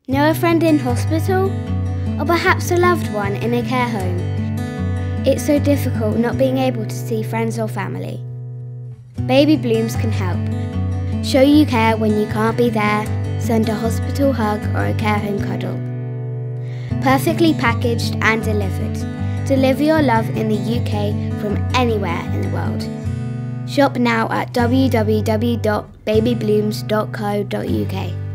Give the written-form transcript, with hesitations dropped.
Know a friend in hospital? Or perhaps a loved one in a care home? It's so difficult not being able to see friends or family. Baby Blooms can help. Show you care when you can't be there, send a hospital hug or a care home cuddle. Perfectly packaged and delivered. Deliver your love in the UK from anywhere in the world. Shop now at www.babyblooms.co.uk.